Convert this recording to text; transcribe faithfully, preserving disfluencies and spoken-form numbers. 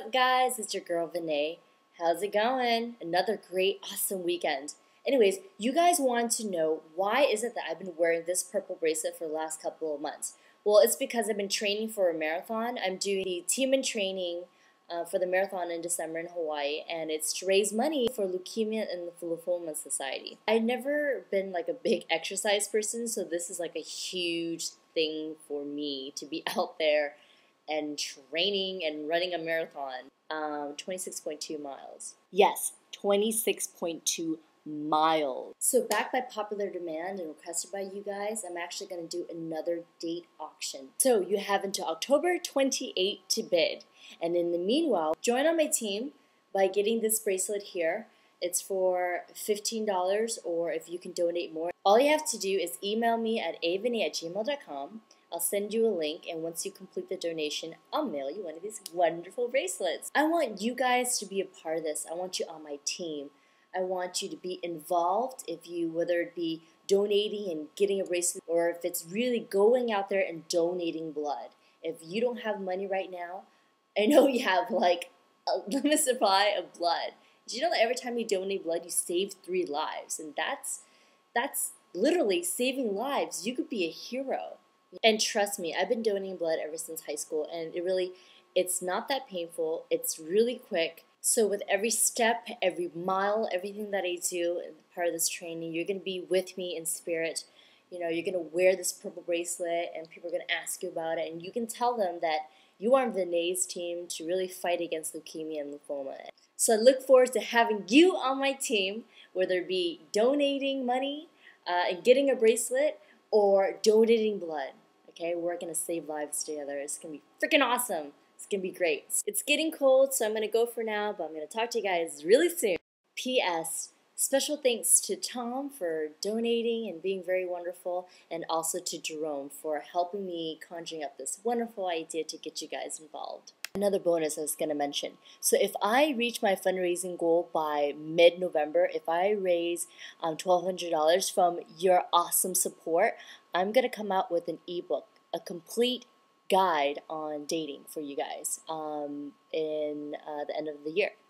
up, guys? It's your girl, Vanae. How's it going? Another great, awesome weekend. Anyways, you guys want to know why is it that I've been wearing this purple bracelet for the last couple of months? Well, it's because I've been training for a marathon. I'm doing the team in training uh, for the marathon in December in Hawaii, and it's to raise money for leukemia and the lymphoma society. I've never been like a big exercise person, so this is like a huge thing for me to be out there and training and running a marathon. Um, twenty-six point two miles. Yes, twenty-six point two miles. So back by popular demand and requested by you guys, I'm actually going to do another date auction. So you have until October twenty-eighth to bid. And in the meanwhile, join on my team by getting this bracelet here. It's for fifteen dollars, or if you can donate more, all you have to do is email me at a vanae at gmail dot com. I'll send you a link, and once you complete the donation, I'll mail you one of these wonderful bracelets. I want you guys to be a part of this. I want you on my team. I want you to be involved, if you, whether it be donating and getting a bracelet, or if it's really going out there and donating blood. If you don't have money right now, I know you have like a limited supply of blood. Did you know that every time you donate blood, you save three lives? And that's, that's literally saving lives. You could be a hero. And trust me, I've been donating blood ever since high school, and it really, it's not that painful. It's really quick. So with every step, every mile, everything that I do as part of this training, you're going to be with me in spirit. You know, you're going to wear this purple bracelet, and people are going to ask you about it, and you can tell them that you are on Vanae's team to really fight against leukemia and lymphoma. So I look forward to having you on my team, whether it be donating money uh, and getting a bracelet, or donating blood. Okay, we're going to save lives together. It's going to be freaking awesome. It's going to be great. It's getting cold, so I'm going to go for now, but I'm going to talk to you guys really soon. P S. Special thanks to Tom for donating and being very wonderful, and also to Jerome for helping me conjuring up this wonderful idea to get you guys involved. Another bonus I was going to mention. So if I reach my fundraising goal by mid-November, if I raise um, twelve hundred dollars from your awesome support, I'm going to come out with an ebook, a complete guide on dating for you guys um, in uh, the end of the year.